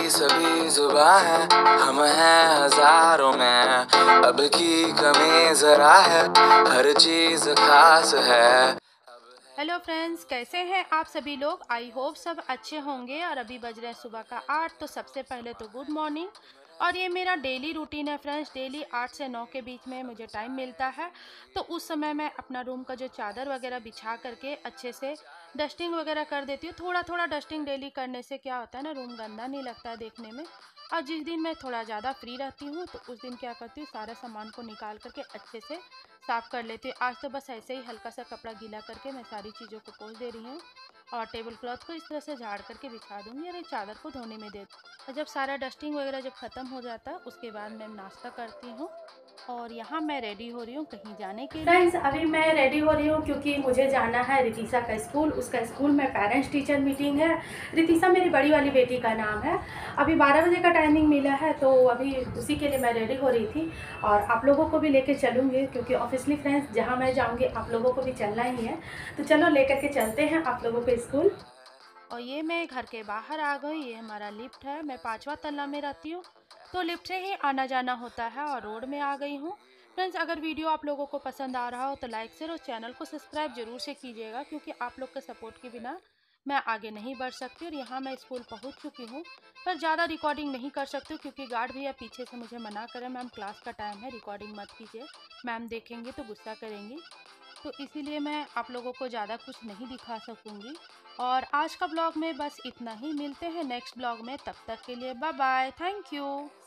सभी जुबां है, हम हैं हजारों में, अब की कमी जरा है, हर चीज खास है। हेलो फ्रेंड्स, कैसे हैं आप सभी लोग। आई होप सब अच्छे होंगे। और अभी बज रहे हैं सुबह का 8। तो सबसे पहले तो गुड मॉर्निंग। और ये मेरा डेली रूटीन है फ्रेंड्स। डेली 8 से 9 के बीच में मुझे टाइम मिलता है, तो उस समय मैं अपना रूम का जो चादर वगैरह बिछा करके अच्छे से डस्टिंग वगैरह कर देती हूँ। थोड़ा थोड़ा डस्टिंग डेली करने से क्या होता है ना, रूम गंदा नहीं लगता है देखने में। और जिस दिन मैं थोड़ा ज़्यादा फ्री रहती हूँ तो उस दिन क्या करती हूँ, सारा सामान को निकाल करके अच्छे से साफ़ कर लेती हूँ। आज तो बस ऐसे ही हल्का सा कपड़ा गीला करके मैं सारी चीज़ों को पोंछ दे रही हूँ। और टेबल क्लॉथ को इस तरह से झाड़ करके बिछा दूँगी और एक चादर को धोने में दे दूँ। और जब सारा डस्टिंग वगैरह जब ख़त्म हो जाता है उसके बाद मैं नाश्ता करती हूँ। और यहाँ मैं रेडी हो रही हूँ कहीं जाने के लिए। फ्रेंड्स, अभी मैं रेडी हो रही हूँ क्योंकि मुझे जाना है रितिशा का स्कूल। उसका स्कूल में पेरेंट्स टीचर मीटिंग है। रितिशा मेरी बड़ी वाली बेटी का नाम है। अभी 12 बजे का टाइमिंग मिला है, तो अभी उसी के लिए मैं रेडी हो रही थी। और आप लोगों को भी लेके चलूँगी क्योंकि ऑब्वियसली फ्रेंड्स, जहाँ मैं जाऊँगी आप लोगों को भी चलना ही है। तो चलो लेकर के चलते हैं आप लोगों को स्कूल। और ये मैं घर के बाहर आ गई। ये हमारा लिफ्ट है। मैं 5वां तल्ला में रहती हूँ, तो लिफ्ट से ही आना जाना होता है। और रोड में आ गई हूँ। फ्रेंड्स, अगर वीडियो आप लोगों को पसंद आ रहा हो तो लाइक शेयर और चैनल को सब्सक्राइब जरूर से कीजिएगा, क्योंकि आप लोग के सपोर्ट के बिना मैं आगे नहीं बढ़ सकती। और यहाँ मैं स्कूल पहुँच चुकी हूँ, पर ज़्यादा रिकॉर्डिंग नहीं कर सकती क्योंकि गार्ड भैया पीछे से मुझे मना करें, मैम क्लास का टाइम है, रिकॉर्डिंग मत कीजिए, मैम देखेंगे तो गुस्सा करेंगी। तो इसीलिए मैं आप लोगों को ज़्यादा कुछ नहीं दिखा सकूँगी। और आज का ब्लॉग में बस इतना ही। मिलते हैं नेक्स्ट ब्लॉग में, तब तक के लिए बाय बाय, थैंक यू।